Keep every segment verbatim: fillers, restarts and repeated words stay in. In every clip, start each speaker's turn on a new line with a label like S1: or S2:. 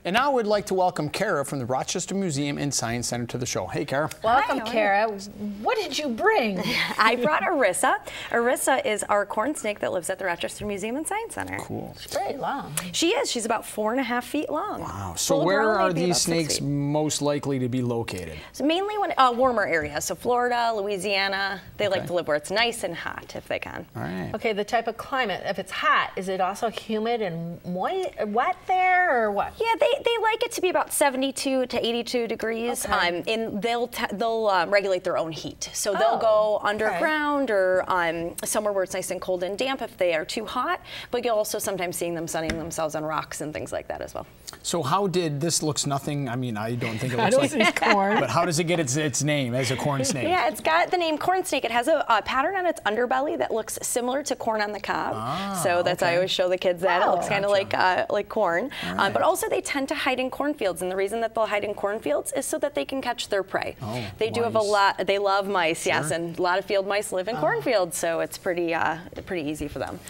S1: And now we'd like to welcome Kara from the Rochester Museum and Science Center to the show. Hey, Kara.
S2: Welcome, Hi, Kara. What did you bring?
S3: I brought Arissa. Arissa is our corn snake that lives at the Rochester Museum and Science Center.
S1: Cool.
S2: She's very long.
S3: She is. She's about four and a half feet long.
S1: Wow. So where are these snakes most likely to be located?
S3: So mainly when uh, warmer areas. So Florida, Louisiana. They okay. like to live where it's nice and hot if they can.
S1: All right.
S2: Okay. The type of climate. If it's hot, is it also humid and moist, wet there, or what?
S3: Yeah, they, they like it to be about seventy-two to eighty-two degrees.
S2: Okay.
S3: Um, and they'll t they'll um, regulate their own heat. So they'll
S2: oh,
S3: go underground
S2: okay.
S3: or um, somewhere where it's nice and cold and damp if they are too hot. But you'll also sometimes see them sunning themselves on rocks and things like that as well.
S1: So how did this looks nothing? I mean, I don't think it looks
S2: I don't
S1: like
S2: corn.
S1: But how does it get its its name as a corn snake?
S3: Yeah, it's got the name corn snake. It has a, a pattern on its underbelly that looks similar to corn on the cob.
S1: Ah,
S3: so that's
S1: okay.
S3: I always show the kids that
S2: oh,
S3: it looks kind of
S1: gotcha.
S3: like uh, like corn.
S1: Right.
S3: Um, but also they tend to hide in cornfields, and the reason that they'll hide in cornfields is so that they can catch their prey.
S1: Oh,
S3: they do
S1: mice.
S3: have a lot. They love mice,
S1: sure.
S3: yes, and a lot of field mice live in
S1: oh.
S3: cornfields, so it's pretty uh, pretty easy for them.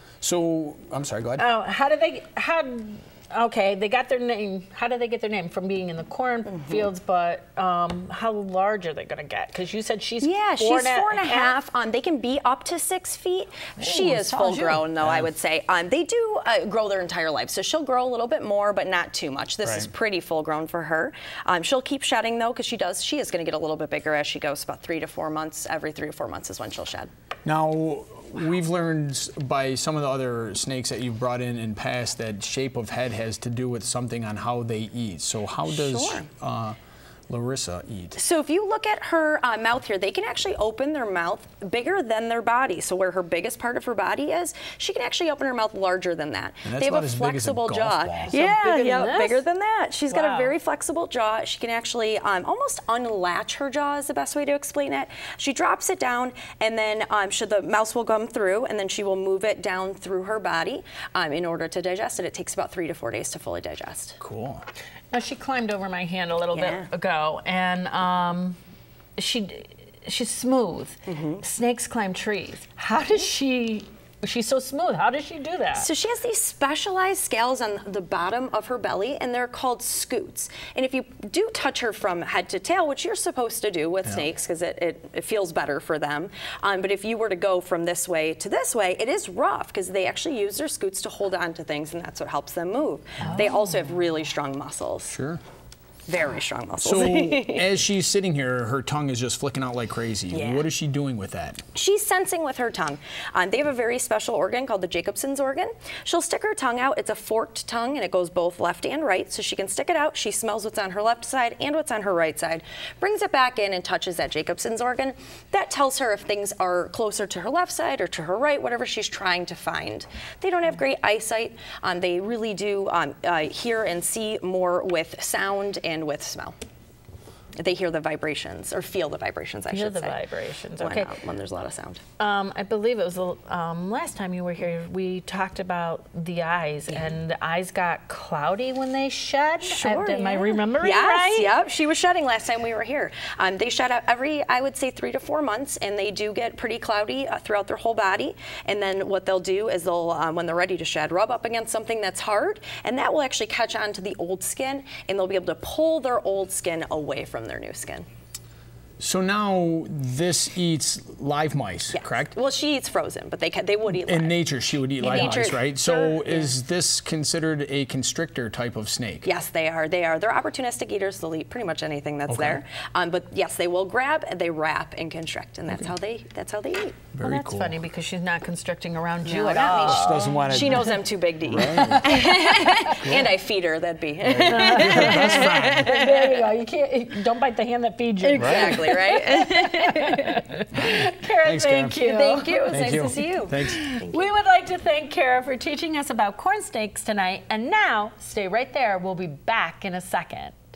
S1: So I'm sorry. Go ahead.
S2: Oh, how did they? How? Okay, they got their name. How did they get their name? From being in the cornfields, mm-hmm. but um, how large are they going to get? Because you said she's
S3: yeah,
S2: four
S3: she's
S2: and
S3: four and a half. half. Um, they can be up to six feet. Ooh, she is full grown, though. Yeah. I would say um, they do uh, grow their entire life, so she'll grow a little bit more, but not too much. This right. is pretty full grown for her. Um, she'll keep shedding though, because she does. She is going to get a little bit bigger as she goes. About three to four months. Every three to four months is when she'll shed.
S1: Now, we've learned by some of the other snakes that you've brought in in past that shape of head has to do with something on how they eat. So how does
S3: sure.
S1: uh, Larissa eat?
S3: So if you look at her uh, mouth here, they can actually open their mouth bigger than their body. So where her biggest part of her body is, she can actually open her mouth larger than that.
S1: And that's
S3: they have
S1: about
S3: a
S1: as
S3: flexible
S1: big as a
S3: jaw.
S1: golf ball.
S2: So
S3: yeah,
S2: bigger
S3: yeah,
S2: than
S3: bigger than that. She's
S2: wow.
S3: got a very flexible jaw. She can actually um, almost unlatch her jaw is the best way to explain it. She drops it down, and then um, she, the mouse will come through, and then she will move it down through her body um, in order to digest it. It takes about three to four days to fully digest.
S1: Cool.
S2: Now, she climbed over my hand a little
S3: yeah.
S2: bit ago, and um, she she's smooth. Mm-hmm. Snakes climb trees. How does she? She's so smooth. How does she do that?
S3: So she has these specialized scales on the bottom of her belly, and they're called scutes. And if you do touch her from head to tail, which you're supposed to do with yeah. snakes because it, it, it feels better for them, um, but if you were to go from this way to this way, it is rough because they actually use their scutes to hold on to things, and that's what helps them move. Oh. They also have really strong muscles.
S1: Sure.
S3: Very strong muscles.
S1: So as she's sitting here, her tongue is just flicking out like crazy.
S3: Yeah.
S1: What is she doing with that?
S3: She's sensing with her tongue. Um, they have a very special organ called the Jacobson's organ. She'll stick her tongue out. It's a forked tongue, and it goes both left and right. So she can stick it out. She smells what's on her left side and what's on her right side, brings it back in and touches that Jacobson's organ. That tells her if things are closer to her left side or to her right, whatever she's trying to find. They don't have great eyesight. Um, they really do um, uh, hear and see more with sound and with smell. They hear the vibrations, or feel the vibrations, I
S2: hear
S3: should
S2: the
S3: say.
S2: vibrations,
S3: When,
S2: okay.
S3: uh, when there's a lot of sound.
S2: Um, I believe it was um, last time you were here, we talked about the eyes, yeah. and the eyes got cloudy when they shed.
S3: Sure,
S2: I, am
S3: yeah.
S2: I remembering
S3: yes,
S2: right?
S3: Yep, she was shedding last time we were here. Um, they shed out every, I would say, three to four months, and they do get pretty cloudy uh, throughout their whole body. And then what they'll do is they'll, um, when they're ready to shed, rub up against something that's hard, and that will actually catch on to the old skin, and they'll be able to pull their old skin away from their new skin.
S1: So now this eats live mice,
S3: yes.
S1: correct?
S3: Well, she eats frozen, but they can, they would eat live.
S1: In nature, she would eat
S3: In
S1: live
S3: nature,
S1: mice, right? So
S3: sure,
S1: is
S3: yeah.
S1: this considered a constrictor type of snake?
S3: Yes, they are. They are. They're opportunistic eaters. They'll eat pretty much anything that's
S1: okay.
S3: there. Um, but yes, they will grab, and they wrap and constrict, and that's okay. how they that's how they eat.
S1: Very
S2: well, that's
S1: cool.
S2: funny because she's not constricting around you
S3: no,
S2: at all.
S1: She doesn't want to.
S3: She knows I'm too big to eat.
S1: Right. Cool.
S3: And I feed her. That'd be.
S1: That's fine.
S2: There you go. You can't. Don't bite the hand that feeds you.
S3: Exactly right.
S2: Kara,
S1: Thanks,
S2: thank
S1: Kara.
S2: you.
S3: Thank you. It was
S1: Thank
S3: nice
S1: you.
S3: to see you.
S1: Thanks.
S3: Thank you.
S2: We would like to thank Kara for teaching us about corn snakes tonight. And now, stay right there. We'll be back in a second.